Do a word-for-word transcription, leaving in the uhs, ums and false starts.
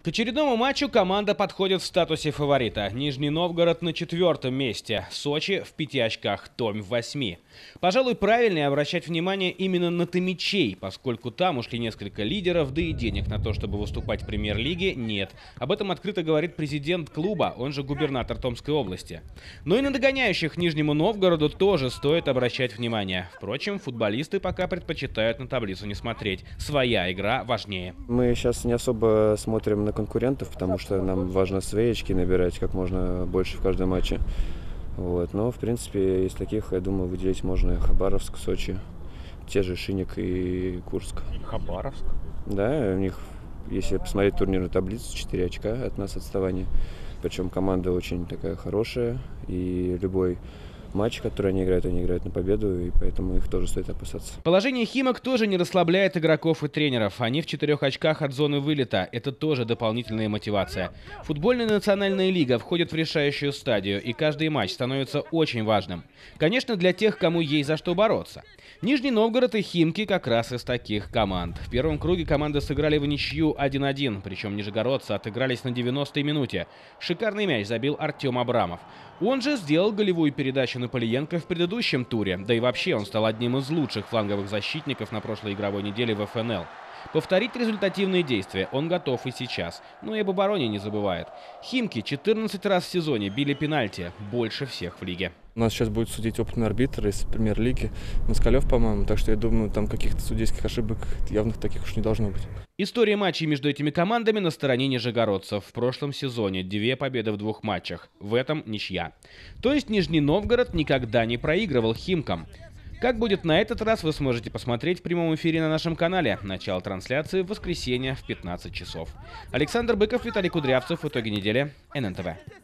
К очередному матчу команда подходит в статусе фаворита. Нижний Новгород на четвертом месте, Сочи в пяти очках, Томь в восьми. Пожалуй, правильнее обращать внимание именно на томичей, поскольку там ушли несколько лидеров, да и денег на то, чтобы выступать в премьер-лиге, нет. Об этом открыто говорит президент клуба, он же губернатор Томской области. Но и на догоняющих Нижнему Новгороду тоже стоит обращать внимание. Впрочем, футболисты пока предпочитают на таблицу не смотреть. Своя игра важнее. Мы сейчас не особо смотрим на конкурентов, потому что нам важно свои очки набирать как можно больше в каждом матче. Вот. Но, в принципе, из таких, я думаю, выделить можно Хабаровск, Сочи, те же Шинник и Курск. Хабаровск? Да, у них, если посмотреть турнирную таблицу, четыре очка от нас отставания. Причем команда очень такая хорошая, и любой матч, который они играют, они играют на победу, и поэтому их тоже стоит опасаться. Положение Химок тоже не расслабляет игроков и тренеров. Они в четырех очках от зоны вылета. Это тоже дополнительная мотивация. Футбольная национальная лига входит в решающую стадию, и каждый матч становится очень важным. Конечно, для тех, кому есть за что бороться. Нижний Новгород и Химки как раз из таких команд. В первом круге команды сыграли в ничью один один, причем нижегородцы отыгрались на девяностой минуте. Шикарный мяч забил Артем Абрамов. Он же сделал голевую передачу на Полиенко в предыдущем туре, да и вообще он стал одним из лучших фланговых защитников на прошлой игровой неделе в эф эн эл. Повторить результативные действия он готов и сейчас, но и об обороне не забывает. Химки четырнадцать раз в сезоне били пенальти, больше всех в лиге. У нас сейчас будет судить опытный арбитр из премьер-лиги, Москалев, по-моему, так что я думаю, там каких-то судейских ошибок явных таких уж не должно быть. История матчей между этими командами на стороне нижегородцев. В прошлом сезоне две победы в двух матчах, в этом ничья. То есть Нижний Новгород никогда не проигрывал Химкам. Как будет на этот раз, вы сможете посмотреть в прямом эфире на нашем канале. Начало трансляции в воскресенье в пятнадцать часов. Александр Быков, Виталий Кудрявцев. Итоги недели. эн эн тэ вэ.